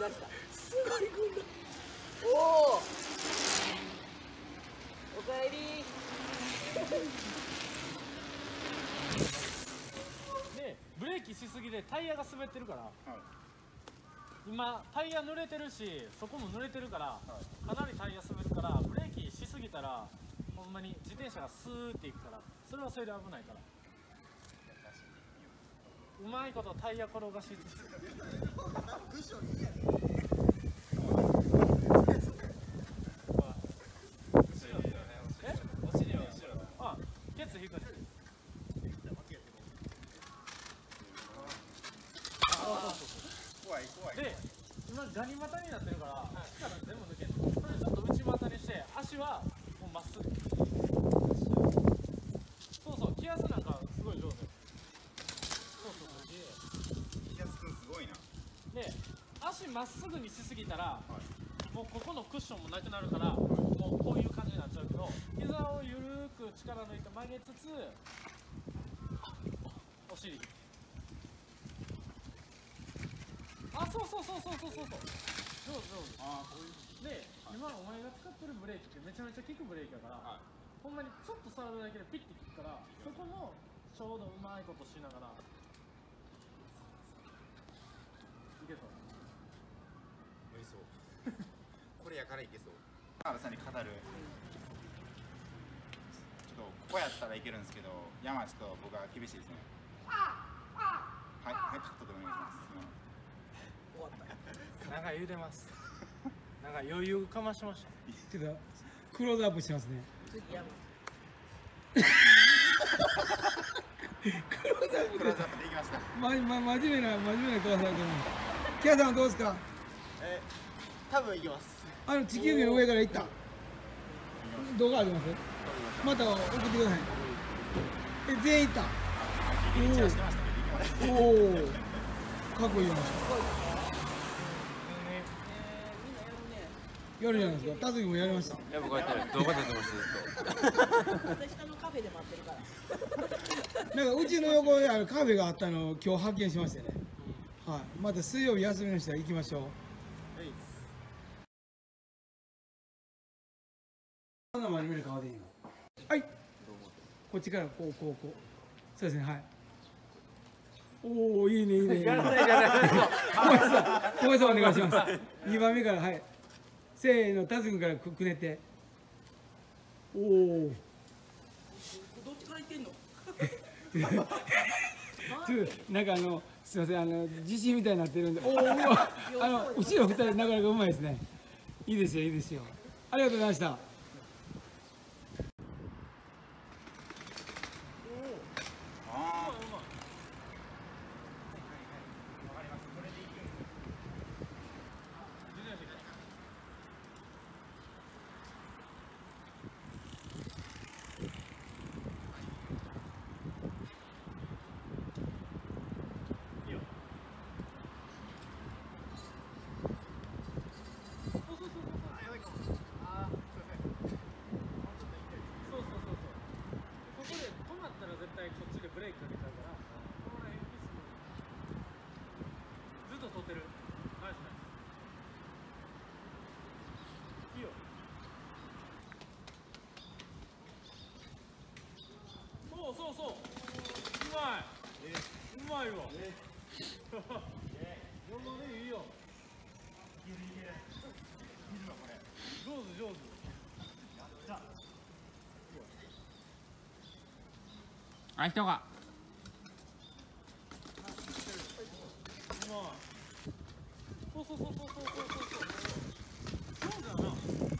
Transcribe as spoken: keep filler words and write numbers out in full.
出した。すごい組んだ。おお。おかえり。 でブレーキしすぎでタイヤが滑ってるから、はい、今タイヤ濡れてるしそこも濡れてるから、はい、かなりタイヤ滑るからブレーキしすぎたらほんまに自転車がスーっていくからそれはそれで危ないからうまいことタイヤ転がしつつえお尻は後ろだ。あケツ引くんです。 怖い怖い。 で、今ガニ股になってるから、力全部抜ける。これちょっと内股にして、足はもうまっすぐ。そうそう、気圧なんかすごい上手。そうそうそう。 気圧くんすごいな。 で、足まっすぐにしすぎたら、はい、もうここのクッションもなくなるから、もうこういう感じになっちゃうけど、膝をゆるく力抜いて曲げつつ、お尻。あ、そうそうそうそうそうそうそう。上手上手。ああ、そういう。で、はい、今お前が使ってるブレーキってめちゃめちゃ効くブレーキだから、はい、ほんまにちょっと触るだけでピッて効くから、そこもちょうどうまいことしながら。いけそう。 無理そう。これやからいけそう。原さんに語る。ちょっとここやったらいけるんですけど、山ちょっと僕は厳しいですね。はい、はい、カットでお願いします。 終わった。 なんか言うてます。なんか余裕かましました。 ちょっとクローズアップしますね。 次山。 クローズアップクローズアップできました。 ま、ま、真面目な真面目なクローズアップで。キャさんはどうですか。 え、多分行きます。 あの地球儀の上から行った。動画あります。また送ってください。え、全員行った。おお。かっこいいよ。やるじゃないですか。タズキもやりました。 いや、僕はやってる。動画でやってます、ずっと。私下のカフェで待ってるから。 なんかうちの横にあるカフェがあったのを今日発見しましてね。はい。また水曜日休みの人は行きましょう。こんな真面目な顔でいいの。はい。こっちからこうこうこう。そうですね。はい。おお、いいね、いいね。いいね。やらないじゃない。小林さん、小林さんお願いします。二番目から、はい。せーの、タズ君からくくねて。おお。 どっちから行ってんの。 ちょっと、なんか、あの、すみません、あの、地震みたいになってるんで。おお、あの、後ろ二人、なかなかうまいですね。いいですよ、いいですよ。ありがとうございました。 絶対こっちでブレーキかけちゃうからこの辺ミスずっと取ってる。ナイスナイス。いいよ。そうそうそう、うまい、えー、うまいわ、えー、上手でいいよ。いけるいけるいるわこれ。上手上手。やった。 あ、人が。 うまい。そうそうそうそうそうそうそう。そうだな。